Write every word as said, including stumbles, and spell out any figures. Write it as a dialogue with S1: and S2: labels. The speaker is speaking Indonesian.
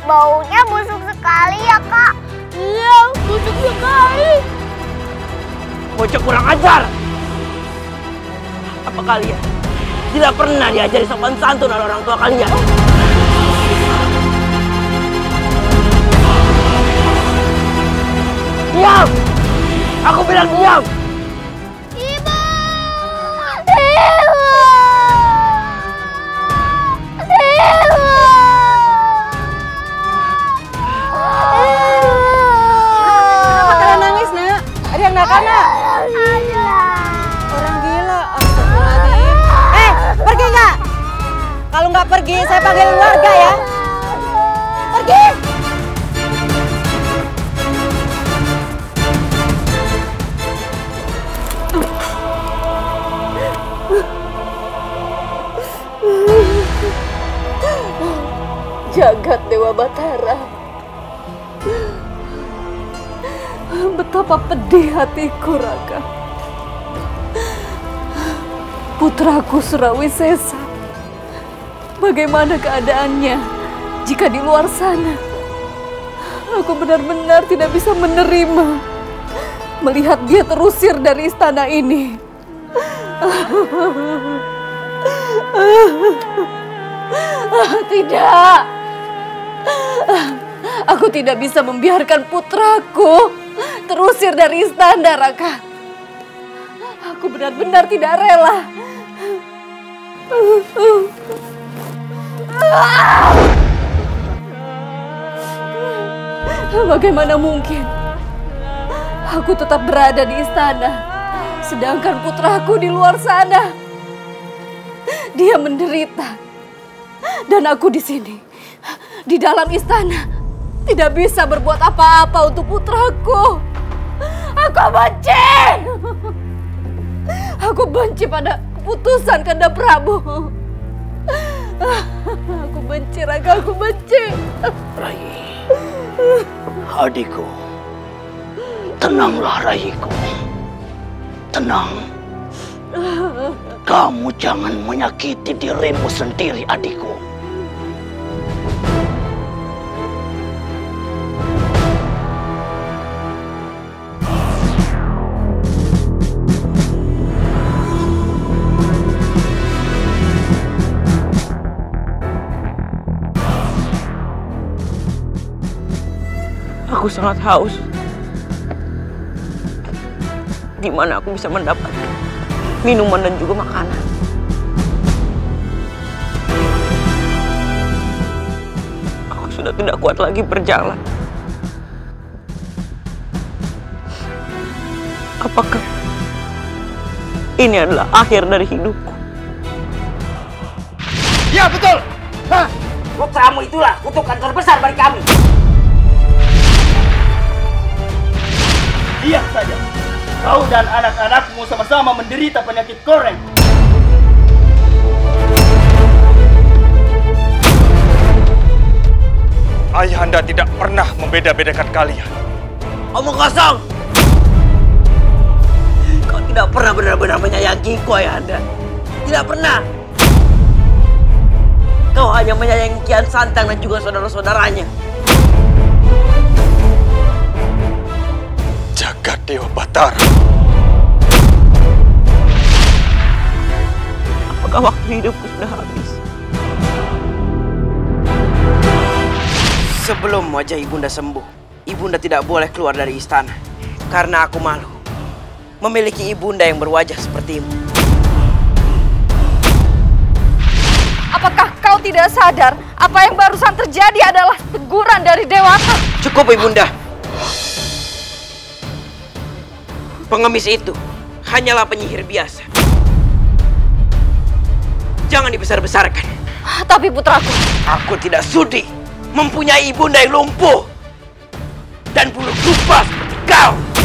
S1: Baunya busuk sekali ya, Kak. Iya, busuk sekali.
S2: Bocah kurang ajar. Apa kalian tidak pernah diajari sopan santun oleh orang tua kalian? Diam! Aku bilang diam!
S1: Ibu! Ibu! Ibu!
S3: Kenapa kalian nangis, nak? Ada yang nakal, nak? Orang gila. Astagfirullahaladzim. Eh, pergi nggak? Kalau nggak pergi, saya panggil warga ya. Pergi!
S4: Jagat Dewa Batara, betapa pedih hatiku, Raka. Putraku Surawisesa, bagaimana keadaannya jika di luar sana? Aku benar-benar tidak bisa menerima melihat dia terusir dari istana ini. Tidak, aku tidak bisa membiarkan putraku terusir dari istana, Raka. Aku benar-benar tidak rela. Bagaimana mungkin aku tetap berada di istana, sedangkan putraku di luar sana? Dia menderita, dan aku di sini, di dalam istana, tidak bisa berbuat apa-apa untuk putraku. Aku benci. Aku benci pada keputusan Kanda Prabu. Aku benci, Raka, aku benci.
S2: Rai, adikku, tenanglah Raiku. Tenang. Kamu jangan menyakiti dirimu sendiri, adikku. Aku sangat haus. Di mana aku bisa mendapatkan minuman dan juga makanan? Aku sudah tidak kuat lagi berjalan. Apakah ini adalah akhir dari hidupku?
S5: Ya, betul. Hah?
S2: Putramu itulah kutukan terbesar bagi kami.
S5: Diam saja. Kau dan anak-anakmu sama-sama menderita penyakit koreng. Ayahanda tidak pernah membeda-bedakan kalian.
S2: Omong kosong. Kau tidak pernah benar-benar menyayangiku, Ayahanda. Tidak pernah. Kau hanya menyayangi Kian Santang dan juga saudara-saudaranya.
S5: Jagat Dewa Batara.
S2: Apakah waktu hidupku sudah habis?
S6: Sebelum wajah ibunda sembuh, ibunda tidak boleh keluar dari istana. Karena aku malu memiliki ibunda yang berwajah sepertimu.
S4: Apakah kau tidak sadar apa yang barusan terjadi adalah teguran dari Dewata?
S6: Cukup, ibunda. Pengemis itu hanyalah penyihir biasa. Jangan dibesar-besarkan.
S4: Tapi putraku,
S6: aku tidak sudi mempunyai ibunda yang lumpuh dan buruk rupa seperti kau.